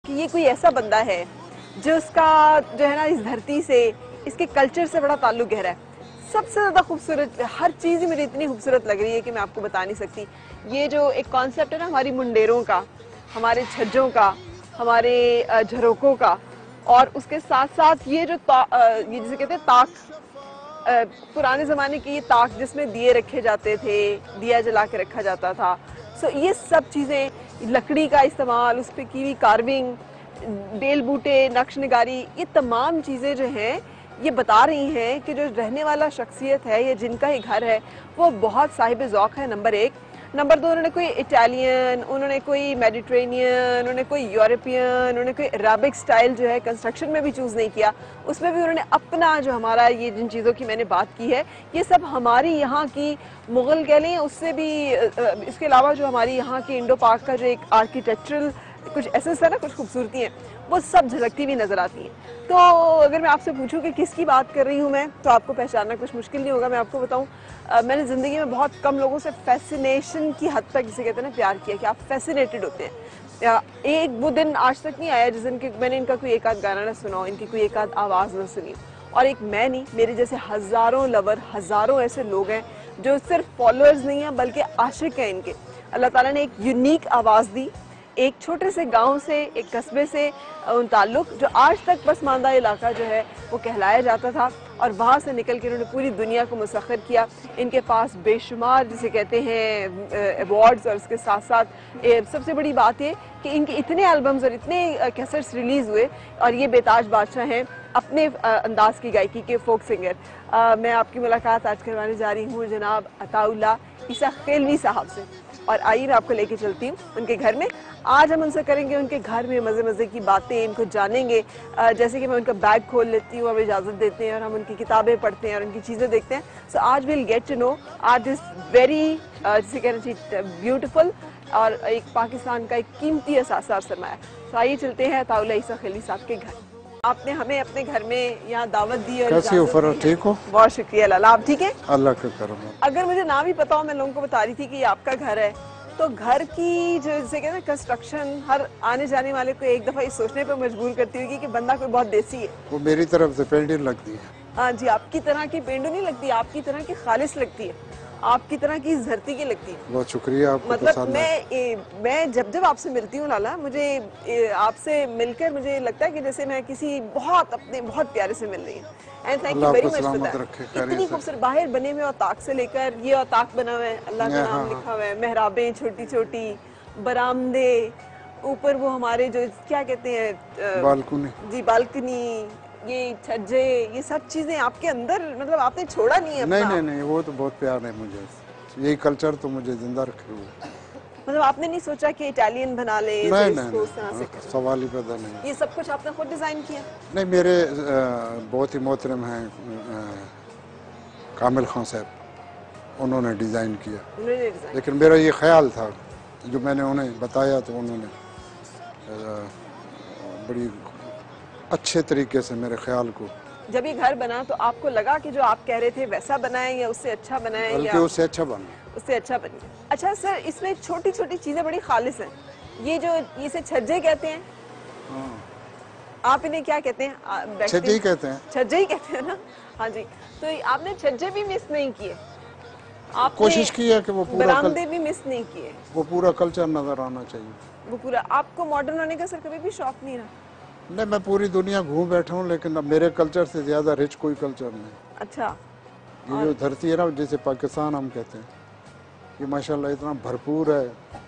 कि ये कोई ऐसा बंदा है जो उसका जो है ना इस धरती से, इसके कल्चर से बड़ा ताल्लुक गहरा है। सबसे ज़्यादा खूबसूरत, हर चीज़ ही मुझे इतनी खूबसूरत लग रही है कि मैं आपको बता नहीं सकती। ये जो एक कॉन्सेप्ट है ना हमारी मुंडेरों का, हमारे छज्जों का, हमारे झरोकों का, और उसके साथ साथ ये जो ये जिसे कहते हैं ताक, पुराने ज़माने की ये ताक जिसमें दिए रखे जाते थे, दिया जला के रखा जाता था। सो ये सब चीज़ें, लकड़ी का इस्तेमाल, उस पर की हुई कार्विंग, बेल बूटे, नक्श निगारी, ये तमाम चीज़ें जो हैं ये बता रही हैं कि जो रहने वाला शख्सियत है या जिनका ही घर है वो बहुत साहिब ज़ौक़ है, नंबर एक। नंबर दो, उन्होंने कोई इटालियन, उन्होंने कोई मेडिटेरेनियन, उन्होंने कोई यूरोपियन, उन्होंने कोई अरबिक स्टाइल जो है कंस्ट्रक्शन में भी चूज़ नहीं किया। उसमें भी उन्होंने अपना जो हमारा ये जिन चीज़ों की मैंने बात की है ये सब हमारी यहाँ की मुग़ल कह लें, उससे भी इसके अलावा जो हमारी यहाँ की इंडो पाक का जो एक आर्किटेक्चरल कुछ एसेंस है ना, कुछ खूबसूरती है, वो सब झलकती हुई नज़र आती हैं। तो अगर मैं आपसे पूछूं कि किसकी बात कर रही हूँ मैं, तो आपको पहचानना कुछ मुश्किल नहीं होगा। मैं आपको बताऊँ, मैंने ज़िंदगी में बहुत कम लोगों से फैसिनेशन की हद तक, जिसे कहते हैं ना प्यार किया, कि आप फैसिनेटेड होते हैं। एक वो दिन आज तक नहीं आया जिस दिन कि मैंने इनका कोई एक आध गाना ना सुना हो, इनकी कोई एक आध आवाज़ ना सुनी। और एक मैं नहीं, मेरे जैसे हज़ारों लवर, हज़ारों ऐसे लोग हैं जो सिर्फ फॉलोअर्स नहीं हैं बल्कि आशिक हैं इनके। अल्लाह ताला ने एक यूनिक आवाज़ दी, एक छोटे से गांव से, एक कस्बे से उन ताल्लुक, जो आज तक पसमानदा इलाका जो है वो कहलाया जाता था, और वहाँ से निकल के इन्होंने पूरी दुनिया को मुसख्खर किया। इनके पास बेशुमार जिसे कहते हैं अवार्ड्स, और उसके साथ साथ सबसे बड़ी बात ये कि इनके इतने एल्बम्स और इतने कैसेट्स रिलीज़ हुए, और ये बेताज बादशाह हैं अपने अंदाज की गायकी के, फोक सिंगर। मैं आपकी मुलाकात आज करवाने जा रही हूँ जनाब अताउल्लाह इसखेलवी साहब से, और आइए मैं आपको लेके चलती हूँ उनके घर में। आज हम उनसे करेंगे उनके घर में मज़े मज़े की बातें, इनको जानेंगे। जैसे कि मैं उनका बैग खोल लेती हूँ, अब इजाज़त देते हैं, और हम उनकी किताबें पढ़ते हैं और उनकी चीज़ें देखते हैं। सो आज विल गेट टू नो आज इज़ वेरी जिसे कहना चाहिए ब्यूटीफुल, और एक पाकिस्तान का एक कीमती असासा और सरमाया। तो आइए चलते हैं अताउल्लाह इसखेलवी साहब के घर। आपने हमें अपने घर में यहाँ दावत दी, और कैसी हो फरा, ठीक हो? बहुत शुक्रिया अल्लाह। आप ठीक है? अल्लाह का करम। अगर मुझे नाम ही पता हो, मैं लोगों को बता रही थी कि ये आपका घर है, तो घर की जो जैसे कहते हैं कंस्ट्रक्शन हर आने जाने वाले को एक दफ़ा ये सोचने पर मजबूर करती होगी कि बंदा कोई बहुत देसी है। वो मेरी तरफ से पेंटिंग लगती है। हाँ जी, आपकी तरह की पेंडू नहीं लगती, आपकी तरह की खालिश लगती है, आपकी तरह की इस धरती की लगती है। बहुत शुक्रिया आपको। मतलब मैं जब आपसे मिलती हूँ लाला, मुझे आपसे मिलकर मुझे लगता है कि जैसे मैं किसी बहुत अपने बहुत प्यारे से मिल रही हूँ। And thank you very much. इतनी खूबसूरत बाहर बने हुए औताक से लेकर, ये औताक बना हुआ है, अल्लाह का नाम लिखा हुआ है, मेहराबें छोटी छोटी, बरामदे, ऊपर वो हमारे जो क्या कहते हैं बालकनी, जी बालकनी, ये छज्जे, ये सब चीजें आपके अंदर, मतलब आपने छोड़ा नहीं है? नहीं, वो तो बहुत प्यार है मुझे, यही कल्चर तो मुझे जिंदा रखे हुए। मतलब आपने नहीं सोचा कि इटालियन बना ले? नहीं, सवाल ही पैदा नहीं। ये सब कुछ आपने खुद डिजाइन किया? नहीं, मेरे बहुत ही मोहतरम हैं कामिल खान साहब, उन्होंने डिज़ाइन किया। लेकिन मेरा ये ख्याल था, जो मैंने उन्हें बताया तो उन्होंने बड़ी अच्छे तरीके से मेरे ख्याल को। जब ये घर बना तो आपको लगा कि जो आप कह रहे थे वैसा बनाए या उससे अच्छा बनाए? बल्कि उससे अच्छा बना। उससे अच्छा बन गया। अच्छा सर, इसमें छोटी छोटी चीजें बड़ी खालिश हैं। ये जो इसे छज्जे कहते हैं, आप इन्हें क्या कहते हैं? छज्जे ही कहते हैं। छज्जे ही कहते हैं ना? हाँ जी। तो आपने छज्जे भी मिस नहीं किए, आपने कोशिश की है कि वो पूरा बरामदे भी मिस नहीं किए, वो पूरा कल्चर नजर आना चाहिए। वो पूरा। आपको मॉडर्न होने का सर कभी भी शौक नहीं रहा? नहीं, मैं पूरी दुनिया घूम बैठा हूँ, लेकिन अब मेरे कल्चर से ज्यादा रिच कोई कल्चर नहीं। अच्छा। ये जो धरती है ना, जैसे पाकिस्तान हम कहते हैं, ये माशाल्लाह इतना भरपूर है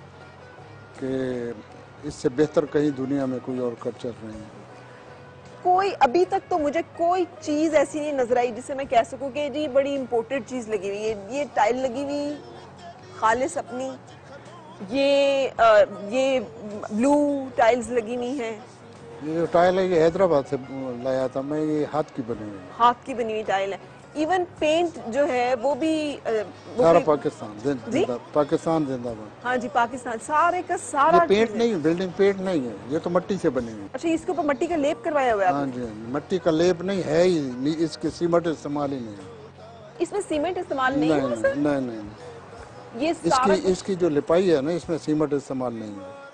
कि इससे बेहतर कहीं दुनिया में कोई और कल्चर नहीं है। कोई अभी तक तो मुझे कोई चीज ऐसी नहीं नजर आई जिसे मैं कह सकूं कि जी बड़ी इम्पोर्टेड चीज लगी हुई है। ये टाइल लगी हुई खालिस अपनी, ये ब्लू टाइल्स लगी हुई हैं। ये जो टाइल है ये हैदराबाद से लाया था मैं, ये हाथ की बनी हुई, हाथ की बनी हुई टाइल है। इवन पेंट जो है वो भी सारा पाकिस्तान जिंदाबाद। हाँ जी, पाकिस्तान सारे का सारा। ये पेंट नहीं, बिल्डिंग पेंट नहीं है, ये तो मिट्टी से बनी हुई। अच्छा, इसके ऊपर मिट्टी का लेप करवाया हुआ है? हाँ जी, मिट्टी का लेप नहीं है ही, इसके सीमेंट इस्तेमाल ही नहीं है। इसमें सीमेंट इस्तेमाल नहीं है सर? नहीं। ये इसकी जो लिपाई है ना, इसमें सीमेंट इस्तेमाल नहीं है।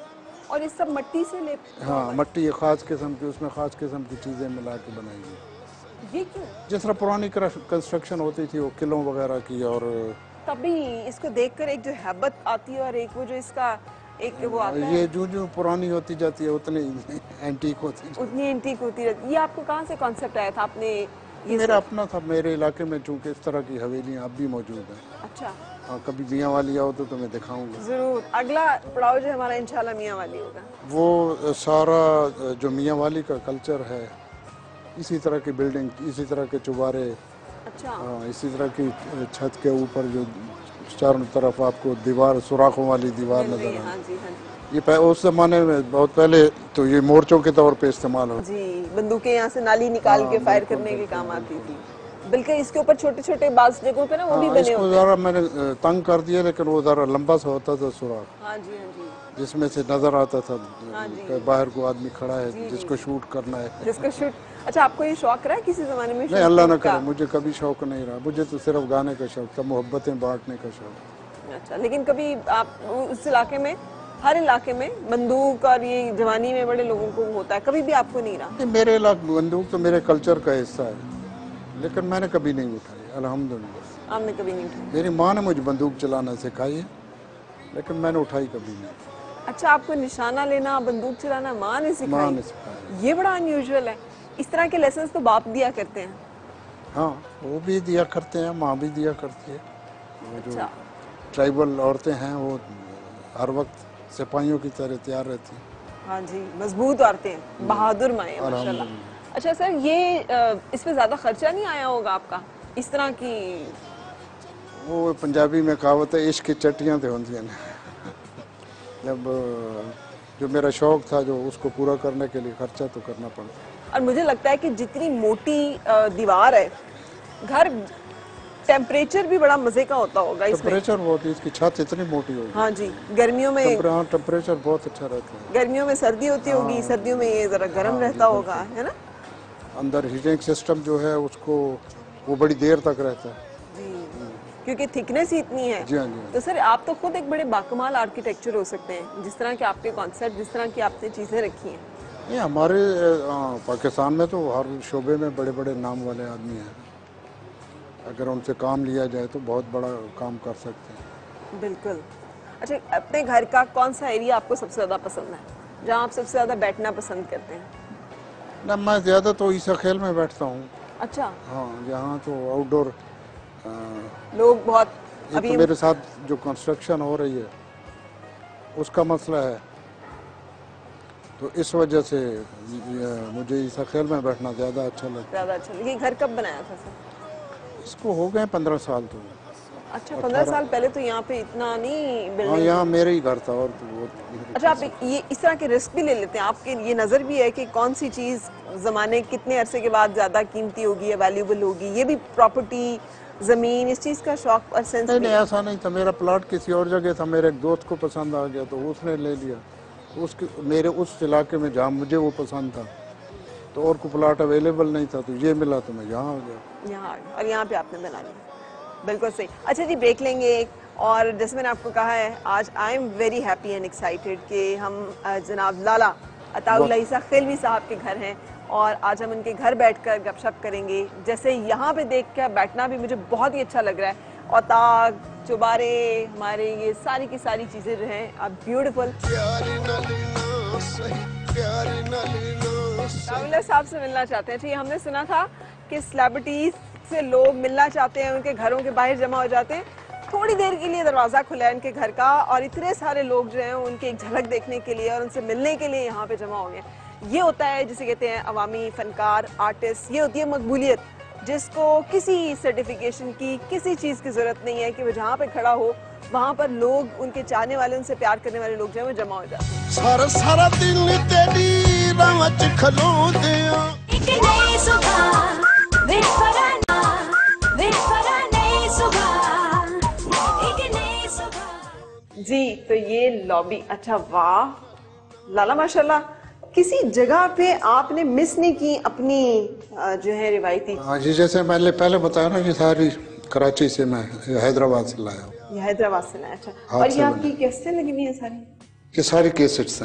और ये सब मट्टी से ले? हाँ, मट्टी ये खास किस्म की, उसमें खास किस्म की चीज़ें मिला के बनाई गई। ये क्यों? जिस तरह पुरानी कंस्ट्रक्शन होती थी वो किलों वगैरह की, और तभी इसको देखकर एक जो हैबत आती है और एक वो जो इसका एक वो आता है। ये जो पुरानी होती जाती है उतनी एंटीक होती है, उतनी एंटीक होती रहती है। ये आपको कहाँ से कॉन्सेप्ट आया था? आपने ये मेरा अपना था। मेरे इलाके में चूँकि इस तरह की हवेलियाँ अब भी मौजूद हैं। अच्छा, हाँ, कभी मियाँ वाली आओ तो मैं दिखाऊंगा जरूर। अगला पड़ाव जो हमारा इंशाल्लाह मियाँ वाली होगा। वो सारा जो मियाँ वाली का कल्चर है, इसी तरह की बिल्डिंग, इसी तरह के चुबारे, अच्छा, हाँ, इसी तरह की छत के ऊपर जो चारों तरफ आपको दीवार, सुराखों वाली दीवार नजर आए। हाँ जी, हाँ जी। ये उस जमाने में बहुत पहले तो ये मोर्चों के तौर पे इस्तेमाल हो जी, बंदूकें यहाँ से नाली निकाल के फायर करने के काम आती थी। बल्कि इसके ऊपर छोटे छोटे बास जगहों पे ना वो भी बने इसको होते जरा मैंने तंग कर दिया, लेकिन वो जरा लंबा सा होता था सुराख, हाँ जी, हाँ जी, जिसमें से नजर आता था हाँ जी। कि बाहर को आदमी खड़ा है जिसको शूट करना है। जिसका शूट। अच्छा, आपको ये शौक रहा है किसी जमाने में? नहीं, अल्लाह ना करे, मुझे कभी शौक नहीं रहा। मुझे तो सिर्फ गाने का शौक था, मोहब्बतें बांटने का शौक। अच्छा, लेकिन कभी आप उस इलाके में, हर इलाके में बंदूक और ये जवानी में बड़े लोगों को होता है, कभी भी आपको नहीं रहा? मेरे इलाके बंदूक तो मेरे कल्चर का हिस्सा है, लेकिन मैंने कभी नहीं उठाई, अल्हम्दुलिल्लाह। आपने कभी नहीं उठाई? मेरी माँ ने मुझे बंदूक चलाना सिखाई है, लेकिन मैंने उठाई कभी नहीं। अच्छा, आपको निशाना लेना, बंदूक चलाना माँ ने माँ सिखाई? ने सिखाया। ये बड़ा अनयूजुअल है। इस तरह के लेसन तो बाप दिया करते हैं। हाँ, वो भी दिया करते हैं, माँ भी दिया करती है। वो जो अच्छा, ट्राइबल औरतें हैं वो हर वक्त सिपाहियों की तरह तैयार रहती हैं। हाँ जी, मजबूत औरतें, बहादुर माएँ माशाल्लाह। अच्छा सर, ये इस पे ज्यादा खर्चा नहीं आया होगा आपका इस तरह की? वो पंजाबी में कहावत है, इश्क की चट्टियाँ तो होती हैं। जब जो मेरा शौक था, जो उसको पूरा करने के लिए खर्चा तो करना पड़ता। और मुझे लगता है कि जितनी मोटी दीवार है, घर टेम्परेचर भी बड़ा मजे का होता होगा इसमें। टेम्परेचर बहुत, इसकी छत इतनी मोटी होगी। हाँ जी, गर्मियों में टेम्परेचर बहुत अच्छा रहता है। गर्मियों में सर्दी होती होगी, सर्दियों में ये जरा गर्म रहता होगा, है ना? अंदर हीटिंग सिस्टम जो है उसको वो बड़ी देर तक रहता है जी, क्योंकि थिकनेस ही इतनी है। जी हाँ, जी हाँ। तो सर, आप तो खुद एक बड़े बाकमाल आर्किटेक्चर हो सकते हैं, जिस तरह के आपके कॉन्सेप्ट, जिस तरह की आपने चीजें रखी हैं। ये हमारे पाकिस्तान में तो हर शोबे में बड़े बड़े नाम वाले आदमी हैं। अगर उनसे काम लिया जाए तो बहुत बड़ा काम कर सकते हैं। बिल्कुल। अच्छा, अपने घर का कौन सा एरिया आपको सबसे ज़्यादा पसंद है, जहाँ आप सबसे ज़्यादा बैठना पसंद करते हैं? ना, मैं ज़्यादा तो इसखेल में बैठता हूँ। अच्छा, हाँ, यहाँ तो आउटडोर लोग बहुत अभी तो मेरे साथ जो कंस्ट्रक्शन हो रही है उसका मसला है, तो इस वजह से मुझे इसखेल में बैठना ज़्यादा अच्छा लगता है। ज़्यादा अच्छा। ये घर कब बनाया था सर? इसको हो गए 15 साल तो। अच्छा, 15 साल पहले तो यहाँ पे इतना नहीं हाँ, बिल्डिंग। यहाँ मेरे ही घर था। और तो वो अच्छा, आप ये इस तरह के रिस्क भी ले लेते हैं? आपके ये नज़र भी है कि कौन सी चीज़ ज़माने कितने अरसे के बाद ज़्यादा कीमती होगी या वैल्यूबल होगी? ये भी प्रॉपर्टी, ज़मीन, इस चीज़ का शौक और सेंस? नहीं, ऐसा नहीं था। मेरा प्लॉट किसी और जगह था, मेरे एक दोस्त को पसंद आ गया तो उसने ले लिया। उसके मेरे उस इलाके में जहाँ मुझे वो पसंद था, तो और को प्लॉट अवेलेबल नहीं था, तो ये मिला तो मैं यहाँ आ गया। यहाँ और यहाँ पे आपने बना लिया। बिल्कुल सही। अच्छा जी, ब्रेक लेंगे एक। और जैसे मैंने आपको कहा है, आज I am very happy and excited कि हम जनाब लाला अताउल्लाह एसाखेल्वी साहब के घर हैं और आज हम उनके घर बैठकर गपशप करेंगे। जैसे यहाँ पे देख कर बैठना भी मुझे बहुत ही अच्छा लग रहा है। औताक, चुबारे, हमारे ये सारी की सारी चीज़ें जो हैं अब ब्यूटीफुल। अताउल्लाह साहब से मिलना चाहते हैं। जी, हमने सुना था कि सेलिब्रिटीज से लोग मिलना चाहते हैं, उनके घरों के बाहर जमा हो जाते हैं। थोड़ी देर के लिए दरवाज़ा खुला है इनके घर का और इतने सारे लोग जो हैं उनकी एक झलक देखने के लिए और उनसे मिलने के लिए यहाँ पे जमा हो गए। ये होता है जिसे कहते हैं अवामी फनकार, आर्टिस्ट। ये होती है मकबूलियत, जिसको किसी सर्टिफिकेशन की, किसी चीज़ की ज़रूरत नहीं है कि वो जहाँ पे खड़ा हो वहाँ पर लोग, उनके चाहने वाले, उनसे प्यार करने वाले लोग जो है वो जमा हो जाते हैं। सारा सारा दिन तेरी राह च खलोंदे आ, एक नई सुबह वेट फराना, वेट फराना नई सुबह, एक नई सुबह। जी, तो ये लॉबी। अच्छा, वाह लाला, माशाल्लाह। किसी जगह पे आपने मिस नहीं की अपनी जो है रिवायती? हाँ जी, जैसे मैंने पहले बताया ना, ये सारी कराची से, मैं हैदराबाद से लाया हूँ। ये हैदराबाद से लाया। अच्छा, हाथ और से ये आपकी कैसेटें लगी हुई हैं सारी? ये सारी कैसेट्स हैं।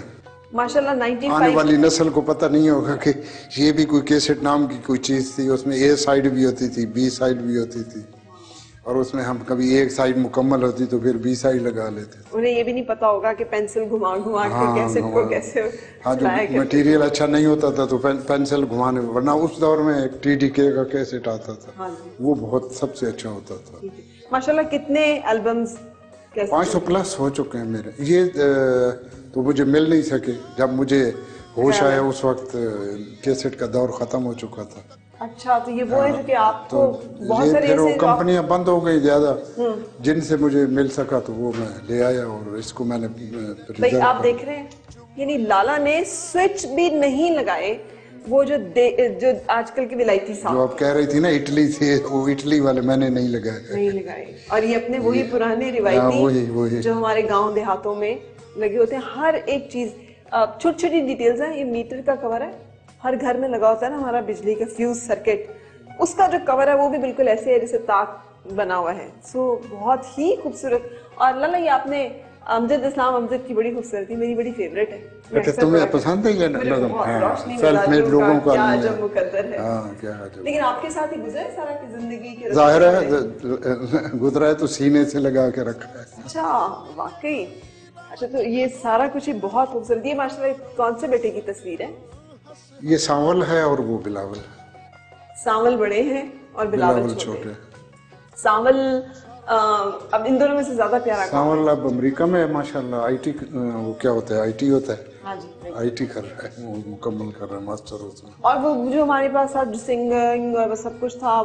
माशाल्लाह। आने 95 वाली नस्ल को पता नहीं होगा कि ये भी कोई कैसेट नाम की कोई चीज थी, उसमें ए साइड भी होती थी, बी साइड भी होती थी, और उसमें हम कभी एक साइड मुकम्मल होती तो फिर बी साइड लगा लेते थे। उन्हें ये भी नहीं पता होगा कि पेंसिल घुमा घुमा के कैसेट को कैसे हाँ, जो चलाया करते मटेरियल अच्छा नहीं होता था तो पेंसिल घुमाने, वरना उस दौर में एक TDK का कैसेट आता था। हाँ जी। वो बहुत सबसे अच्छा होता था। ठीक है। माशाल्लाह कितने एल्बम्स 500 प्लस हो चुके हैं मेरे। ये तो मुझे मिल नहीं सके, जब मुझे होश आया उस वक्त कैसेट का दौर खत्म हो चुका था। अच्छा, तो ये वो है जो कि आपको बहुत ये सारे फिर वो ऐसे कंपनियां बंद हो गई ज्यादा, जिनसे मुझे मिल सका तो वो मैं ले आया और इसको मैंने भाई रिजर्व आप देख रहे हैं, यानी लाला ने स्विच भी नहीं लगाए। वो जो आजकल की विलायती जो साहब आप कह रही थी ना इटली से, वो इटली वाले मैंने नहीं लगाए। नहीं लगाए, और ये अपने वही पुराने वही। रिवायती जो हमारे गांव देहातों में लगे होते हैं। हर एक चीज छोटी छोटी डिटेल्स हैं। ये मीटर का कवर है, हर घर में लगा होता है ना हमारा बिजली का फ्यूज सर्किट, उसका जो कवर है वो भी बिल्कुल ऐसे है जैसे ताक बना हुआ है। सो बहुत ही खूबसूरत। और लाला ये आपने अमजद इस्लाम अमजद की बड़ी खूबसूरती, मेरी बड़ी फेवरेट है। अच्छा, तुम्हें पसंद है ये सेल्फ मेड लोगों का? क्या अजब मुकद्दर है। हाँ, क्या अजब। लेकिन आपके साथ ही गुजरा है सारा की जिंदगी के जाहिर है गुजरा है तो सीने से लगा के रखा है। अच्छा, वाकई। अच्छा, तो ये सारा कुछ ही बहुत खूबसूरत। ये माशाल्लाह कौन से बेटे की तस्वीर है? ये सांवल है और वो बिलावल है। सांवल बड़े हैं और बिलावल छोटे। सांवल अब इन दोनों में से ज्यादा प्यारा सांवल अब अमेरिका में है माशाल्लाह। IT वो क्या होता है, IT होता है। हाँ जी, IT कर रहा है, वो मुकम्मल कर रहा है, मास्टर उसमें। और वो जो हमारे पास आज सिंगिंग और सब कुछ था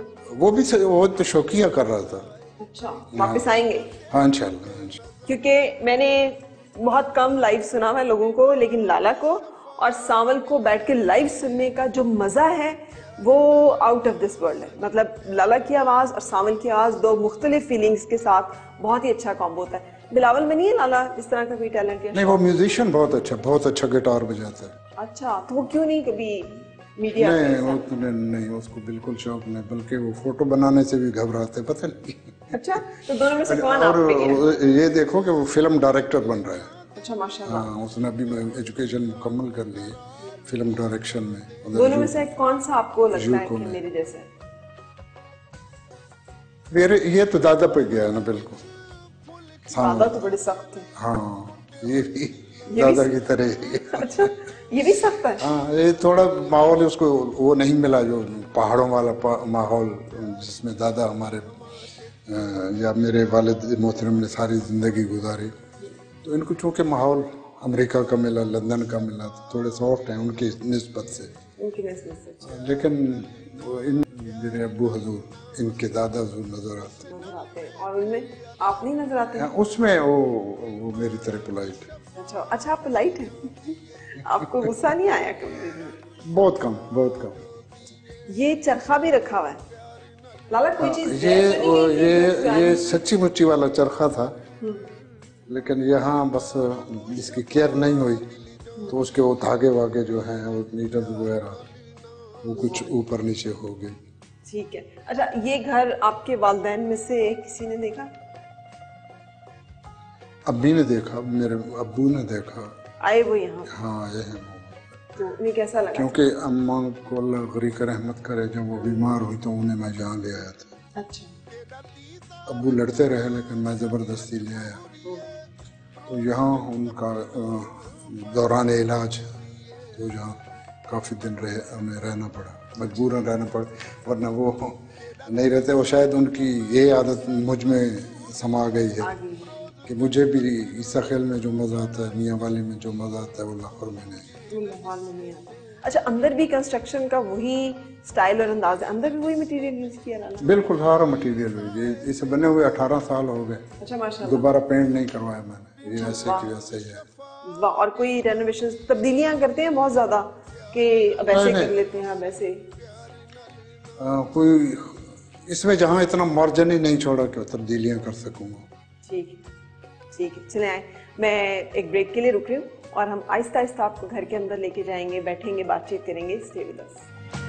वो तो शौकिया कर रहा था। अच्छा, वापस आएंगे? हाँ, इंशाल्लाह। क्योंकि मैंने बहुत कम लाइव सुना हुआ है लोगों को, लेकिन लाला को और सांवल को बैठ के लाइव सुनने का जो मजा है वो आउट ऑफ दिस वर्ल्ड है। मतलब लाला की आवाज और सांवल की आवाज दो मुख्तलिफ फीलिंग्स के साथ बहुत ही अच्छा कॉम्बो होता है। बिलावल में नहीं है लाला इस तरह का कोई टैलेंट? नहीं, वो म्यूजिशियन बहुत अच्छा गिटार बजाता है। अच्छा, तो वो क्यों नहीं कभी मीडिया? नहीं, उसको बिल्कुल शौक नहीं, बल्कि वो फोटो बनाने से भी घबराते, पता नहीं। अच्छा, तो दोनों में से कौन आप पे है? ये देखो कि वो फिल्म डायरेक्टर बन रहा है। अच्छा, माशाल्लाह। हाँ, उसने अभी एजुकेशन मुकम्मल कर ली है फिल्म डायरेक्शन में। दोनों में से कौन सा आपको लगता है कि मेरे जैसे? मेरे ये तो दादा पे गया ना बिल्कुल। दादा तो बड़े सख्त है। हाँ, ये भी दादा की तरह ही। अच्छा, ये भी सख्त है। हाँ, ये थोड़ा माहौल उसको वो नहीं मिला, जो पहाड़ों वाला माहौल जिसमें दादा हमारे या मेरे वालिद मोहतरम ने सारी जिंदगी गुजारी। तो इनको चूँकि माहौल अमेरिका का मिला, लंदन का मिला, तो थोड़े सॉफ्ट हैं उनकी निस्बत से। लेकिन मेरे अब्बू हजूर, इनके दादा हजूर नजर आते हैं। और उनमें आप नहीं नजर आते? उसमें वो मेरी तरह पोलाइट है। अच्छा, आप पोलाइट हैं? आपको गुस्सा नहीं आया कभी? बहुत कम। ये चरखा भी रखा हुआ है लाला, कोई चीज? ये सच्ची मुच्ची वाला चरखा था, लेकिन यहाँ बस इसकी केयर नहीं हुई तो उसके वो धागे वागे जो हैं, वो नीडल वगैरह वो कुछ ऊपर नीचे हो गई। ठीक है। अच्छा, ये घर आपके वालिदैन में से किसी ने देखा? अब्बी ने देखा, मेरे अब्बू ने देखा। आए वो यहाँ? हाँ, आए हैं। तो उन्हें कैसा लगा? क्योंकि अम्मा को अल्लाह गरीक रहमत करे, जब वो बीमार हुई तो उन्हें मैं यहाँ ले आया था। अच्छा। अब्बू लड़ते रहे लेकिन मैं ज़बरदस्ती ले आया। तो यहाँ उनका दौरान इलाज तो यहाँ काफ़ी दिन उन्हें रहना पड़ा, मजबूरन रहना पड़ा, वरना वो नहीं रहते। वो शायद उनकी ये आदत मुझ में समा गई है कि मुझे भी ईसाखेल में जो मज़ा आता है, मियाँ वाली में जो मज़ा आता है, वो लाहौर में नहीं आता। अच्छा, अंदर भी कंस्ट्रक्शन का वही स्टाइल और अंदाज है? अंदर भी वही मटेरियल यूज किया लाला? बिल्कुल, सारा मटेरियल इसे बने हुए 18 साल हो गए। अच्छा, माशाल्लाह। दोबारा पेंट नहीं करवाया मैंने, ये ऐसे की वैसे ही है। और कोई रेनोवेशन तब्दीलियां करते हैं बहुत ज्यादा कि अब ऐसे कर लेते हैं, अब ऐसे? कोई इसमें जहाँ इतना मार्जिन ही नहीं छोड़ा कि तब्दीलियां कर सकूंगा। ठीक है, चले आए। मैं एक ब्रेक के लिए रुक रही हूँ और हम आहिस्ता आहिस्ता आपको घर के अंदर लेके जाएंगे, बैठेंगे, बातचीत करेंगे। Stay with us.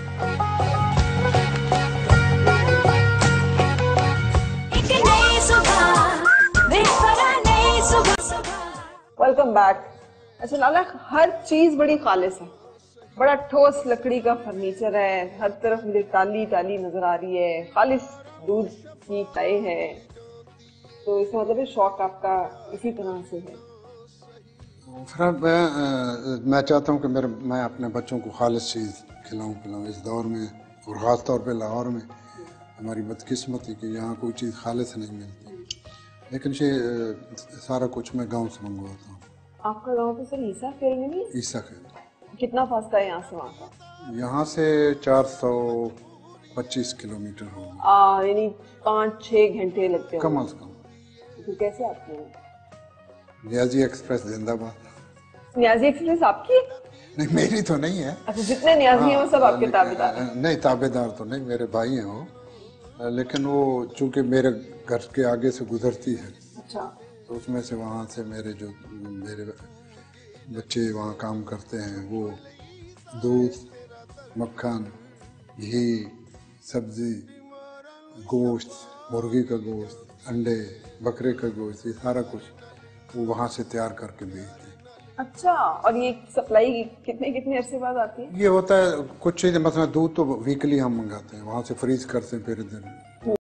एक नई सुबह, वेट फराह नई सुबह। Welcome back. अच्छा लाला, हर चीज बड़ी खालिस है, बड़ा ठोस लकड़ी का फर्नीचर है, हर तरफ मुझे टाली टाली नजर आ रही है, खालिस दूध की चाय है, तो इसका मतलब है शौक आपका इसी तरह से है। फरा, मैं चाहता हूँ कि मैं अपने बच्चों को खालिस चीज़ खिलाऊँ पिलाऊँ इस दौर में, और ख़ास तौर पे लाहौर में हमारी बदकिस्मती कि यहाँ कोई चीज़ खालिस नहीं मिलती। लेकिन ये सारा कुछ मैं गांव से मंगवाता हूँ। आपका गांव तो सर ईसाखेल में? ईसाखेल। कितना फासला है यहाँ से वहाँ का? यहाँ से 425 किलोमीटर होगा, यानी 5-6 घंटे लगते हैं कम अज कम। तो कैसे आते हैं? नियाजी एक्सप्रेस जिंदाबाद। नियाजी एक्सप्रेस आपकी? नहीं, मेरी तो नहीं है। अच्छा, जितने नियाजी हैं वो सब आपके ताबेदार हैं? नहीं, ताबेदार तो नहीं, मेरे भाई हैं वो, लेकिन वो चूंकि मेरे घर के आगे से गुजरती है। अच्छा। तो उसमें से वहाँ से मेरे बच्चे वहाँ काम करते हैं, वो दूध, मक्खन, घी, सब्जी, गोश्त, मुर्गी का गोश्त, अंडे, बकरे का गोश्त, ये सारा कुछ वो वहाँ से तैयार करके भेजते हैं। अच्छा, और ये सप्लाई कितने कितने अरसे बाद आती है? ये होता है कुछ चीज़ें, मतलब दूध तो वीकली हम मंगाते हैं, वहाँ से फ्रीज करते हैं, फिर इधर